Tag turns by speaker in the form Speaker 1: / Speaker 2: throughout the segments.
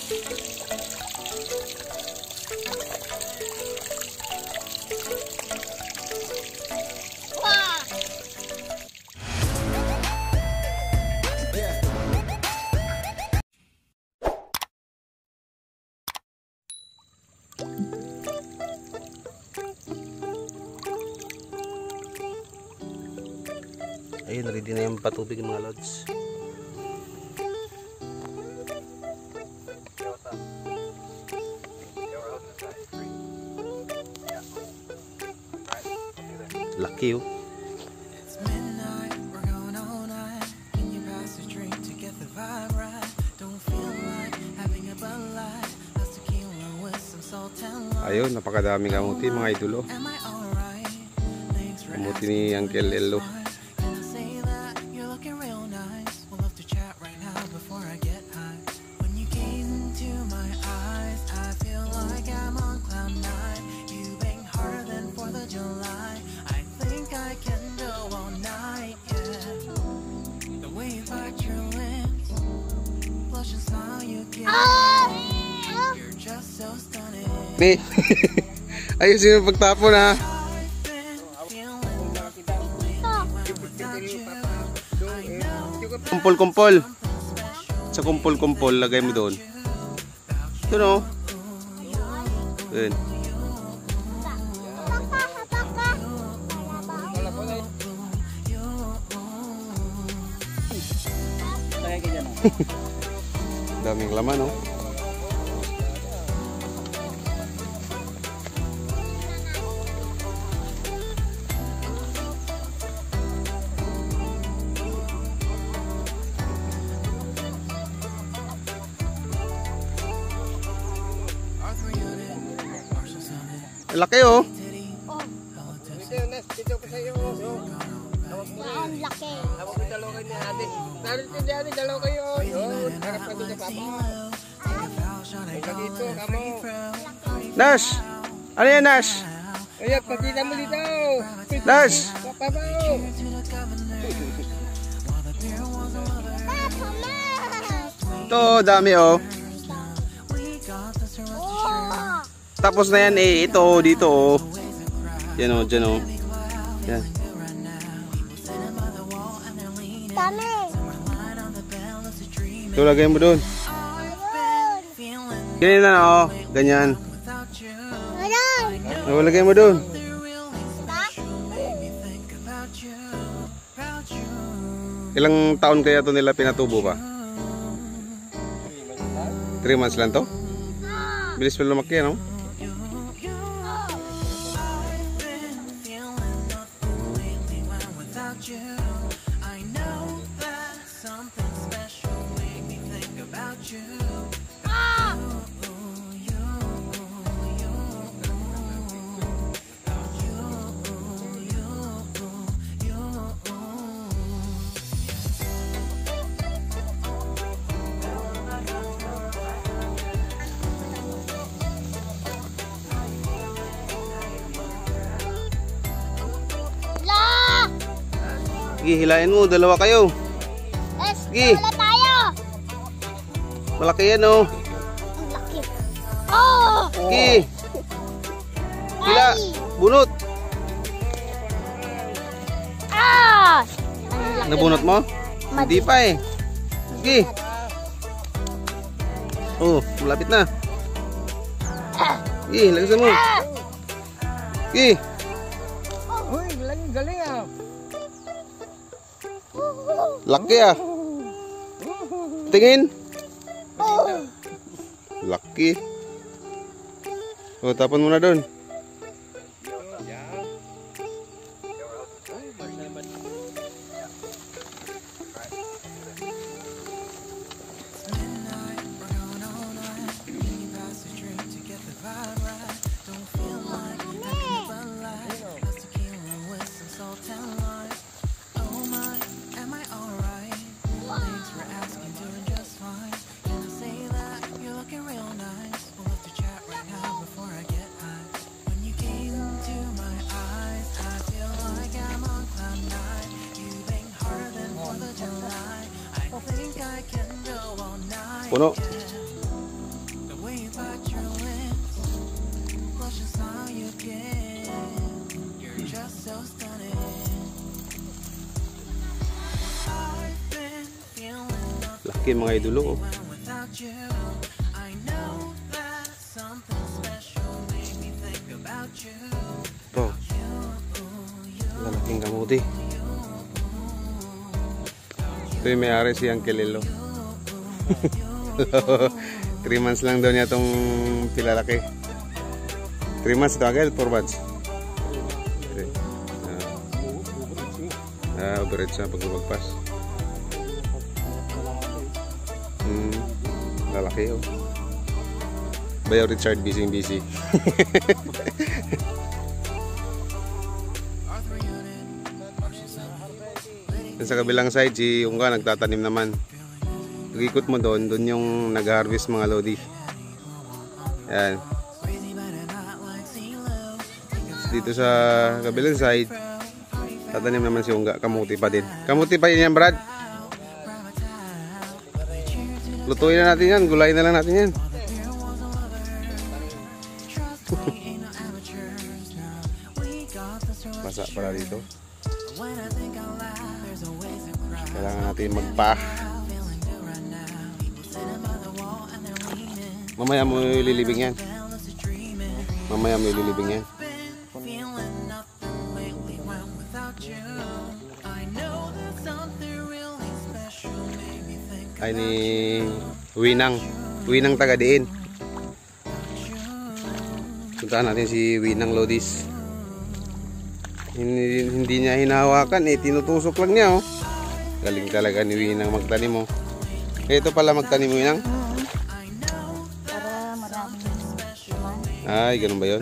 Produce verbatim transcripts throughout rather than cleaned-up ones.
Speaker 1: Ayun, ready na yung patubig mga lods. Laki oh. Ayun, napakadaming kamuti mga idolo. Kamuti ni Uncle Ello. Be, ayusin mo pagtapon ha. Kumpol-kumpol. Sa kumpol-kumpol, lagay mo doon. Ito no. Doon. Daming laman no. Laki oh.
Speaker 2: Oh. Dito pa sa iyo. Ang laki. Ako may dalaw kayo ni ate. Narito di ate, dalaw kayo. Yun, harap ka dito papa. Ika dito, kamo.
Speaker 1: Nash! Ano yan Nash?
Speaker 2: Ayan, pagkita mo dito.
Speaker 1: Nash!
Speaker 2: Papa.
Speaker 1: Ito, dami oh. Tapos na yan eh, ito dito oh. Yan oh, dyan oh. Yan.
Speaker 2: Dami.
Speaker 1: Ito, lagay mo doon. Ganyan na oh, ganyan. Oh, lagay mo doon. Ilang taon kaya ito nila pinatubo pa? three months lang to? Bilis pa lumaki no? Sige, hilain mo, dalawa kayo. Sige.
Speaker 2: Wala tayo.
Speaker 1: Malaki yan oh.
Speaker 2: Ang laki. Oh!
Speaker 1: Sige. Hila, bunot.
Speaker 2: Ah! Ang laki.
Speaker 1: Nabunot mo? Hindi pa eh. Sige. Oh, malapit na. Sige, lagasan mo. Sige.
Speaker 2: Uy, galing, galing ah.
Speaker 1: Laki ah. Tingin. Laki. Oh, tapon mo na doon. Puno. Lalaki mga idolo. Oh. Ito. Lalaking kamuti. Ito yung may-ari si Uncle Lilo. three months lang daw niya itong pilalaki. three months ito agad? four months? Ah, overage na pag lumagpas. Hmm, lalaki oh. Bayaw Richard, busy busy. Sa kabilang side, si Ungga nagtatanim naman. Pag-ikot mo doon, doon yung nag-harvest mga lodi. Yan. Dito sa kabilang side, tatanim naman si Ungga. Kamuti pa din. Kamuti pa yan, Brad. Lutuin na natin yan. Gulayin na lang natin yan. Basa pala dito. Kailangan natin magpa. Mamaya mo ililibing yan. Mamaya mo ililibing yan. Ay ni Winang. Winang taga diin. Puntahan natin si Winang Lodis. Hindi, hindi niya hinahawakan eh, tinutusok lang niya oh. Galing talaga ni Winang magtanim oh. Ito pala magtanim mo Winang?
Speaker 3: Para maraming naman.
Speaker 1: Ay, ganun ba yun?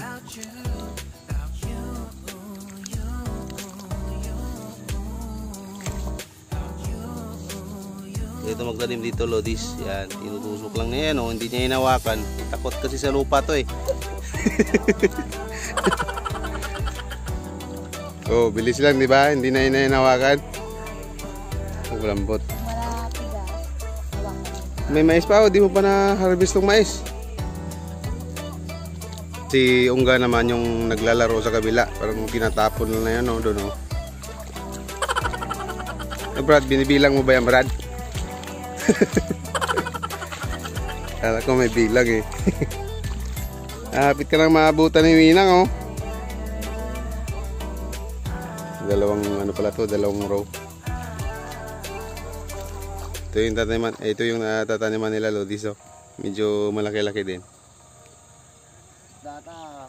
Speaker 1: Ito magtanim dito Lodis. Yan, tinutusok lang niya yan oh. Hindi niya hinahawakan. Takot kasi sa lupa to eh. Oh, bilis lang, di ba? Hindi na hinahawakan. Ang lambot.
Speaker 3: Wala tigas.
Speaker 1: May mais pa, oh. Di mo pa na-harvest ng mais. Si Ungga naman yung naglalaro sa kabila. Parang tinatapon na yan, oh. Doon, oh. Eh, Brad, binibilang mo ba yan, Brad? Kala ko may bilang, eh. Hapit ka lang maabutan ni Winang, oh. Dalawang ano pala to, dalawang row. Ito yung tataniman, eh, ito yung uh, tataniman nila Lodis oh. Medyo malaki-laki din.
Speaker 2: Data.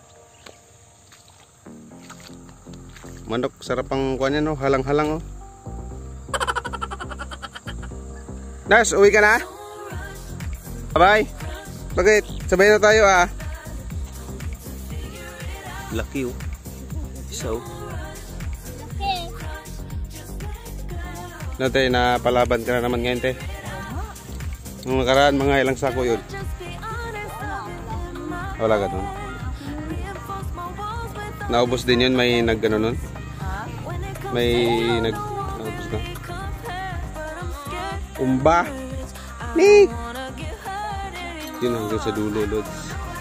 Speaker 1: Manok, sarap ang kuha niya no, halang-halang oh. Nas, uwi ka na? Bye. Bakit? Sabay na tayo ah. Laki oh. Isa oh. No, te, napalaban ka na naman ngayon, te. Nung nakaraan, mga ilang sako yun? Wala ka dun? Naubos din yun, may nag-ano nun? May nag... Naubos na. Umba! Ni! Yun hanggang sa dulo, Lods.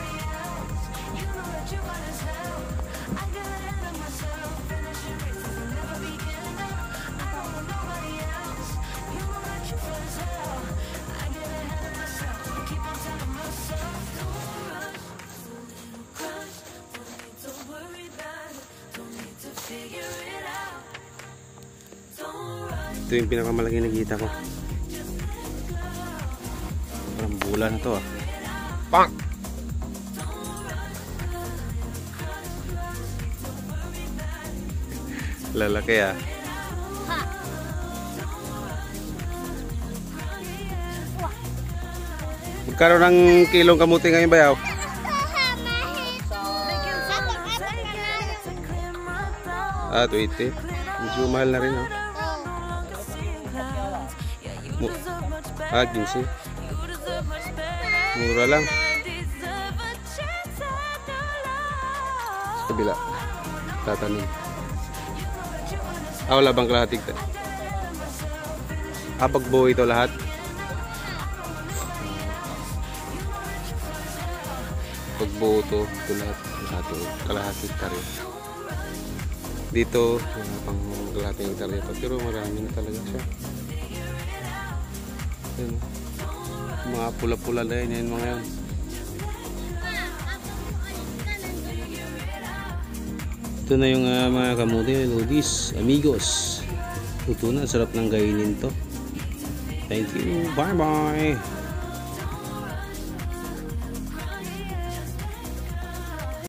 Speaker 1: Ito yung pinakamalaki na kita ko. Parang bula na to ah. Pang! Lalaki ah. Magkaroon ng kilong kamuti ngayon bayaw? Ah, two eighty. Medyo mahal na rin oh. Ah, quince. Mura lang. Sa kabila. Tatanim. Ah, wala bang kalahatig? Ah, pagbuo ito lahat. Pagbuo ito, ito lahat. Kalahatig tarin. Dito, wala pang kalahating tarin. Pero marami na talaga siya. Yan. Mga pula-pula na yun, yan mga yan. Ito na yung uh, mga kamote, lodis, amigos. Luto na, sarap ng kainin to. Thank you, bye bye.